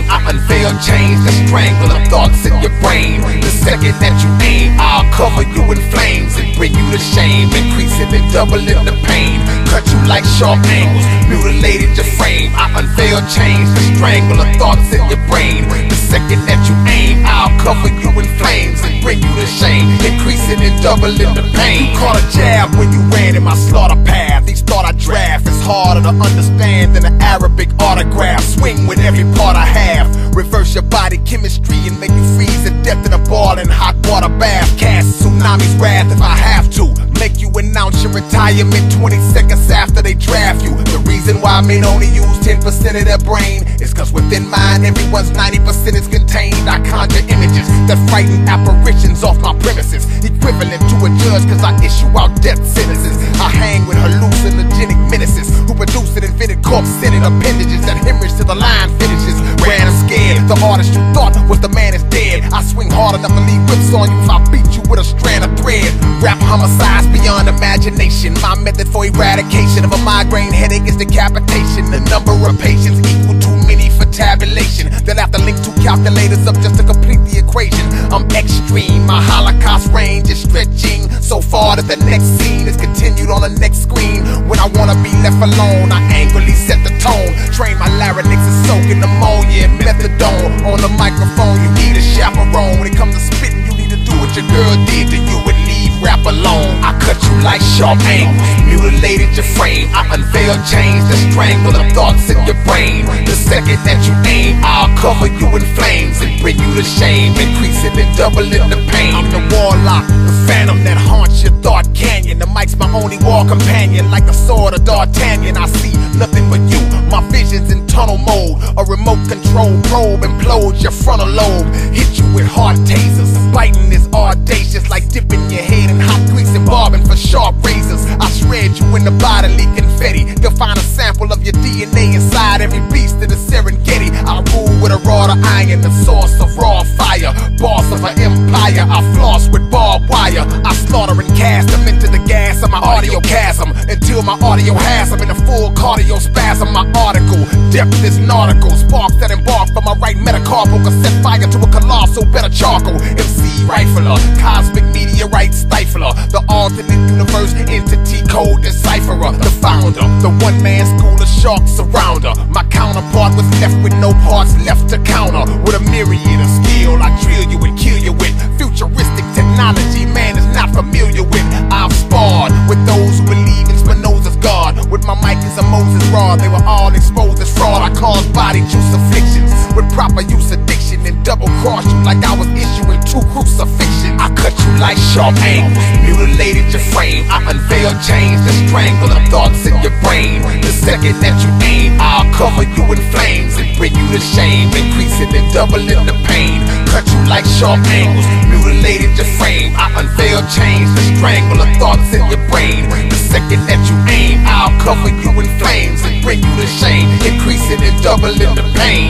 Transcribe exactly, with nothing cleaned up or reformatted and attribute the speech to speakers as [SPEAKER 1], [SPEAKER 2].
[SPEAKER 1] I unveil chains that strangle the thoughts in your brain. The second that you aim, I'll cover you in flames and bring you to shame, increasing and doubling the pain. Cut you like sharp angles, mutilated your frame. I unveil chains that strangle the thoughts in your brain. The second that you aim, I'll cover you in flames and bring you to shame, increasing and doubling the pain. You caught a jab when you ran in my slaughter path. Each thought I draft is harder to understand than an Arabic autograph. Swing with every part I have, reverse your body chemistry and make you freeze to death in a boiling hot water bath. Cast tsunami's wrath if I have to, make you announce your retirement twenty seconds after they draft you. The reason why men only use ten percent of their brain is cause within mine everyone's ninety percent is contained. I conjure images that frighten apparitions off my premises, equivalent to a judge cause I issue out death sentences. I hang with hallucinogenic menaces who produce an invented corpse-scented appendages that hemorrhage till the line finishes. Ran and scared, the artist you thought was the man is dead. I swing hard enough to leave whips on you if I beat you with a strand of thread. Rap homicides beyond imagination. My method for eradication of a migraine headache is decapitation. The number of patients equal too many for tabulation. They'll have to link two calculators up just to complete the equation. I'm extreme, my Holocaust range is stretching so far that the next scene is continued on the next screen. When I wanna be left alone, I angrily set the tone. Train my larynx to soak in ammonia and methadone. On the microphone, you need a chaperone. When it comes to spitting, you need to do what your girl did to you and leave rap alone. I cut you like sharp angles, mutilated your frame. I unveil chains that strangle the thoughts in your brain. The second that you aim, I'll cover you in flames and bring you to shame, increasing and doubling the pain. I'm the warlock, the phantom that haunts your thought canyon. The mic's my only war companion, like the sword of D'Artagnan. I see nothing but you, my vision's in tunnel mode. A remote control probe implodes your frontal lobe. Hit you with hard tasers, biting is audacious, like dipping your head in hot grease and barbing for sharp razors. I shred you in the bodily confetti. You'll find a sample of your D N A inside every beast of the Serengeti. I rule with a rod of iron, the source of raw fire, boss of an empire. I floss with barbed wire. I slaughter and cast them into the gas of my audio chasm until my audio has them in a full cardio spasm. My article, depth is nautical, sparks that embark from my right metacarpal can set fire to a colossal better charcoal. M C rifler, cosmic meteorite stifler, the alternate universe entity code decipherer, the founder, the one-man school of shark surrounder. My counterpart was left with no parts left to counter. With a myriad of skill, I drill you and kill you with futuristic technology man is not familiar with. I've sparred with those who believe in Spinoza's God. With my mic as a Moses rod, they were all exposed as fraud. I caused body juice afflictions with proper use of diction and double-cross you like I was issuing two crucifixions. I cut you like sharp angles, mutilated your frame. I unveil chains that strangle the thoughts in your brain. The second that you aim, I'll cover you in flames and bring you to shame, increasing and doubling the pain. Cut you like sharp angles, mutilated your frame. I unveil chains that strangle the thoughts in your brain. The second that you aim, I'll cover you in flames and bring you to shame, increasing and doubling the pain.